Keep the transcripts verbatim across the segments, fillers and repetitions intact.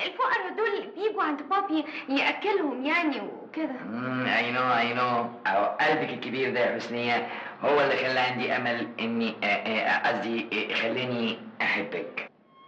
الفقراء دول بيجوا عند بابي ياكلهم يعني وكده. امم اي نو اي نو. قلبك الكبير ده يا حسنيه هو اللي خلى عندي امل اني قصدي خلاني احبك.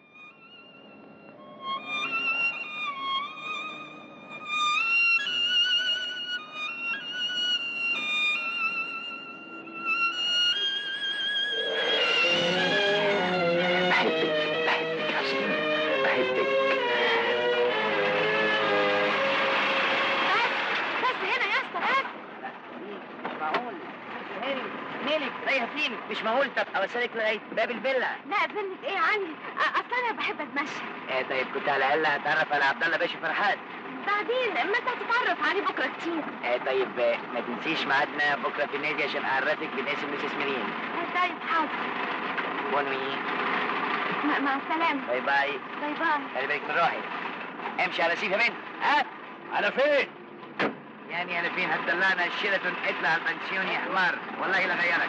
مش معقول. طب اوصلك لغايه باب الفيلا؟ لا فيلا ايه عندي، اصل انا بحب اتمشى. ايه طيب كنت على الاقل هتعرف على عبد الله باشا فرحات. بعدين ما انت هتتعرف عليه بكره كتير. ايه طيب ما تنسيش ميعادنا بكره في النادي عشان اعرفك بالناس المستثمرين. طيب حاضر. بونوي. مع السلامه. باي باي. باي باي. خلي بالك من روحي. امشي على سيف يا بنت. ها على فين؟ يعني على فين؟ هتدلعنا الشيراتون. اطلع المنسيون يا حمار والله لا غيرك.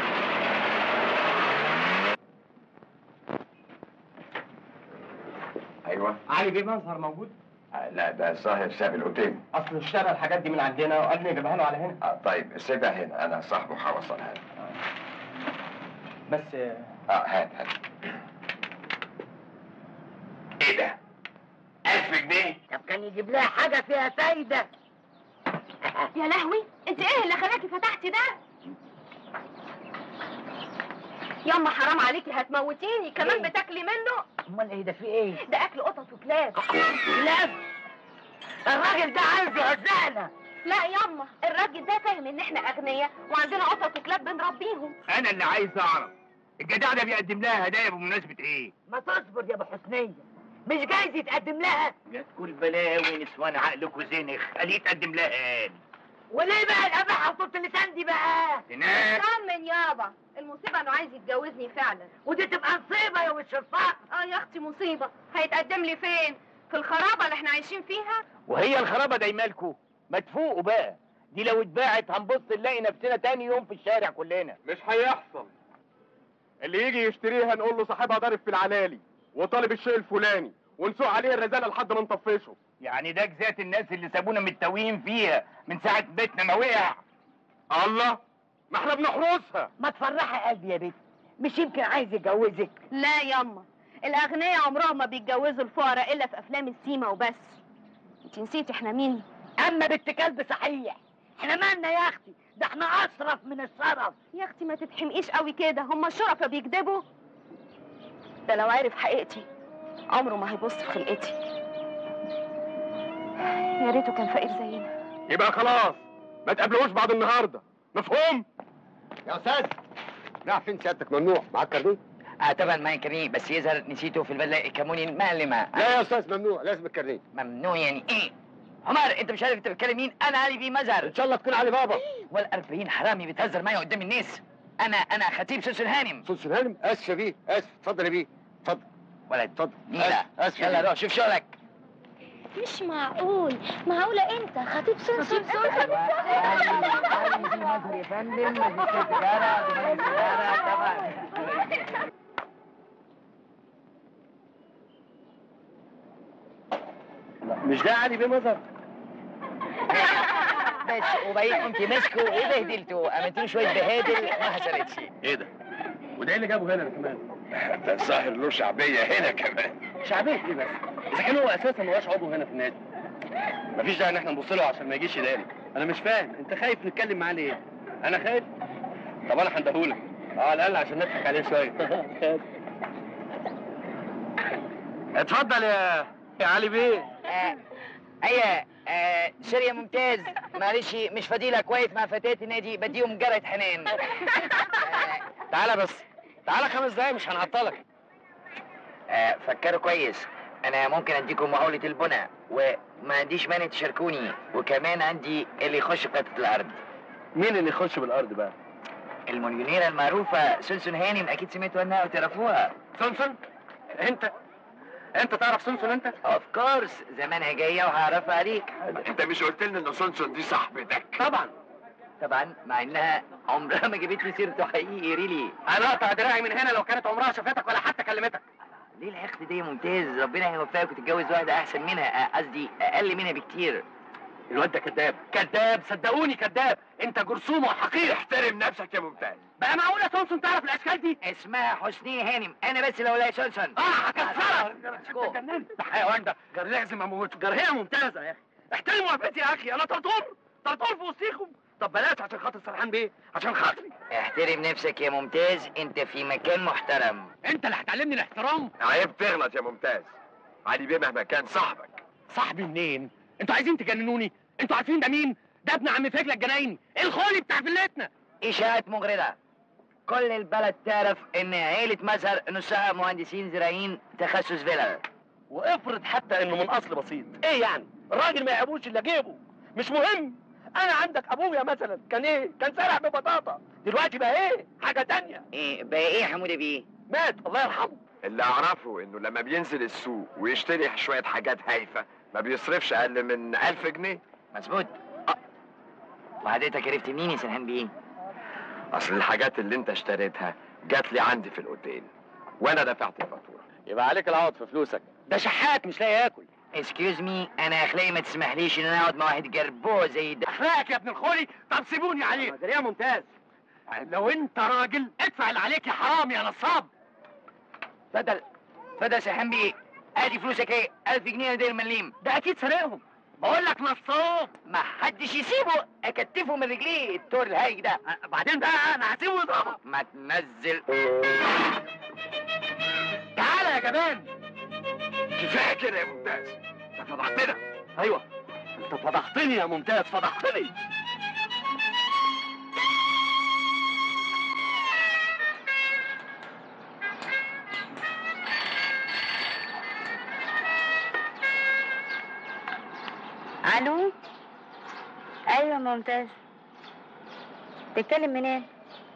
ايوه علي بيه مظهر موجود؟ آه لا ده الظاهر ساب الاوتيل. اصل اشترى الحاجات دي من عندنا وقال لي اجيبها له على هنا. آه طيب سيبها هنا انا صاحبه هوصلها له. بس اه هات هات. ايه ده؟ ألف جنيه؟ طب كان يجيب لها حاجه فيها فايده. يا لهوي انت ايه اللي خلاكي فتحتي ده؟ ياما حرام عليكي هتموتيني كمان إيه؟ بتاكلي منه. امال ايه ده في ايه؟ ده اكل قطط وكلاب. كلاب؟ الراجل ده عايز يهزقنا. لا ياما الراجل ده فاهم ان احنا اغنياء وعندنا قطط وكلاب بنربيهم. انا اللي عايز اعرف الجدع ده بيقدم لها هدايا بمناسبه ايه؟ ما تصبر يا ابو حسنيه، مش جايز يتقدم لها؟ يا تقول بلاوي نسوان عقلك وزنخ. قال يتقدم لها قال. وليه بقى الاباحه وطولة اللسان دي بقى؟ هناك طمن يابا، المصيبه انه عايز يتجوزني فعلا. ودي تبقى مصيبه يا وش الفقر. اه يا اختي مصيبه. هيتقدم لي فين؟ في الخرابه اللي احنا عايشين فيها؟ وهي الخرابه دايمالكوا ما تفوقوا بقى. دي لو اتباعت هنبص نلاقي نفسنا تاني يوم في الشارع كلنا. مش هيحصل. اللي يجي يشتريها نقول له صاحبها ضارب في العلالي وطالب الشيء الفلاني ونسوق عليه الرزاله لحد ما نطفشه. يعني ده جزات الناس اللي سابونا متوهين فيها من ساعه بيتنا ما وقع. الله ما احنا بنحرسها. ما تفرحي قلبي يا بنت، مش يمكن عايز يتجوزك؟ لا ياما الاغنياء عمرهم ما بيتجوزوا الفقراء الا في افلام السيما وبس. انت نسيتي احنا مين؟ اما بنت كلب صحيح، احنا مالنا يا اختي؟ ده احنا اشرف من الشرف. يا اختي ما تتحمقيش قوي كده، هم الشرفاء بيكذبوا؟ ده لو عرف حقيقتي عمره ما هيبص في خلقتي. يا ريته كان فقير زينا. يبقى خلاص ما تقابلوش بعد النهارده، مفهوم؟ يا استاذ راح فين سيادتك؟ ممنوع معاك كارنيه؟ اه طبعا معايا كارنيه بس يظهر نسيته في البلة الكموني المعلمه. لا يا استاذ ممنوع، لازم الكارنيه. ممنوع يعني ايه؟ عمر انت مش عارف انت بتكلم مين؟ انا علي بيه مزهر. ان شاء الله تكون علي بابا. والأربعين حرامي بتهزر معايا قدام الناس. انا انا خطيب سلسل هانم. سلسل هانم؟ اسف يا بيه اسف. اتفضل يا بيه اتفضل. ولد اتفضل. نيلة اسف يلا روح شوف شغلك. مش معقول، معقولة انت خطيب سلسل؟ خطيب مزهر يا فندم. ماجستير تجارة دبي تجارة طبعا. مش ده علي بيه مظهر؟ بس وبعدين قمت ماسكه وبهدلته، عملت شويه بهادل ما حصلتش. ايه ده؟ وده ايه اللي جابه هنا كمان؟ ده الظاهر له شعبيه هنا كمان. شعبيه ايه بس؟ اذا كان هو اساسا ما هوش عضو هنا في النادي. مفيش داعي ان احنا نبص له عشان ما يجيش يداري. انا مش فاهم انت خايف نتكلم معاه ليه؟ انا خايف؟ طب انا هندهولك. اه على الاقل عشان نضحك عليه شويه. اتفضل يا يا علي بيه. آه ايوه آه سوري يا ممتاز، معلش مش فضيلك واقف مع فتاة النادي بديهم جرة حنان. آه تعالى بس تعالى خمس دقايق مش هنعطلك. آه فكروا كويس، انا ممكن اديكم محاولة البناء وما عنديش مانع تشاركوني، وكمان عندي اللي يخش قطعة الارض. مين اللي يخش بالارض بقى؟ المليونيرة المعروفة سلسل هانم، اكيد سمعتوا عنها وتعرفوها. سونسون؟ انت انت تعرف سونسون انت؟ اوف كورس، زمانها جاية وهعرفها عليك. انت مش قلت لنا ان سونسون دي صاحبتك؟ طبعا طبعا، مع انها عمرها ما جابت لي سيرته حقيقي ريلي. انا اقطع دراعي من هنا لو كانت عمرها شافتك ولا حتى كلمتك. ليه الحقد دي يا ممتاز؟ ربنا هيوفقك وتتجوز واحده احسن منها، قصدي اقل منها بكتير. الواد ده كذاب كذاب، صدقوني كذاب. انت جرثومه وحقير. احترم نفسك يا ممتاز. بقى معقوله سونسون تعرف الاشكال دي؟ اسمها حسنية هانم، انا بس لو لا سونسون. اه هكسرك. انت جننت. ده حيوان ده جر لازم اموته. جرهيه ممتازه يا اخي. احترموا وقفتي يا اخي، انا طرطور طرطور في وسطيكم. طب بلاش عشان خاطر سرحان بيه، عشان خاطري. احترم نفسك يا ممتاز، انت في مكان محترم. انت اللي هتعلمني الاحترام. عيب تغلط يا ممتاز. علي بيه مهما كان صاحبك. صاحبي منين؟ انتوا عايزين تجننوني؟ انتوا عارفين ده مين؟ ده ابن عم فجلة الجنايني، الخولي بتاع فيلتنا. اشاعات مغرضة، كل البلد تعرف ان عيلة مظهر نصها مهندسين زراعيين تخصص فيلر. وافرض حتى انه من اصل بسيط، ايه يعني؟ الراجل ما يعيبوش الا جيبه، مش مهم. انا عندك ابويا مثلا كان ايه؟ كان سارح ببطاطا، دلوقتي بقى ايه؟ حاجه تانية. ايه بقى ايه يا حمودة بيه؟ مات الله يرحمه. اللي اعرفه انه لما بينزل السوق ويشتري شويه حاجات هايفه ما بيصرفش اقل من ألف جنيه. مظبوط. اه وحضرتك عرفت منين يا سرحان بيه؟ اصل الحاجات اللي انت اشتريتها جات لي عندي في الاوتيل وانا دفعت الفاتوره. يبقى عليك العوض في فلوسك. ده شحات مش لاقي ياكل. اسكيوز مي، انا اخلاقي ما تسمحليش ان انا اقعد مع واحد جربوع زي ده. اخلاقك يا ابن الخولي. طب سيبوني عليه. ده ممتاز. لو انت راجل ادفع اللي عليك يا حرام يا نصاب. اتفضل اتفضل يا سرحان بيه، ادي فلوسك ايه؟ ألف جنيه دير مليم. ده اكيد سرقهم. بقول لك نصاب. ما حدش يسيبه، اكتفه من رجليه التور الهايج ده. بعدين بقى انا هسيبه يضربك. ما تنزل. تعالى يا جبان. كفايه كده يا ممتاز، انت فضحتنا. ايوه انت فضحتني يا ممتاز، فضحتني. الو. ايوه ممتاز. تتكلم منين؟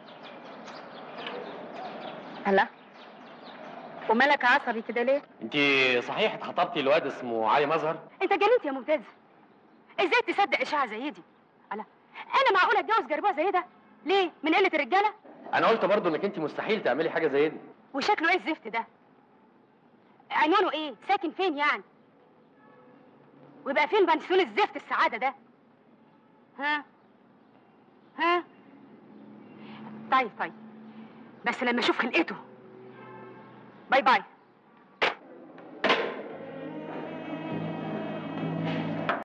هلا ومالك عصبي كده ليه؟ انت صحيح اتخطبتي لواد اسمه علي مظهر؟ انت جننت يا ممتاز. ازاي تصدق اشاعه زي دي؟ هلا انا معقوله اتجوز جربوع زي ده؟ ليه؟ من قله الرجاله؟ انا قلت برضه انك انت مستحيل تعملي حاجه زي دي. وشكله ايه الزفت ده؟ عنوانه ايه؟ ساكن فين يعني؟ ويبقى فين بنسيون الزفت السعاده ده؟ ها؟ ها؟ طيب طيب بس لما اشوف خلقته. باي باي.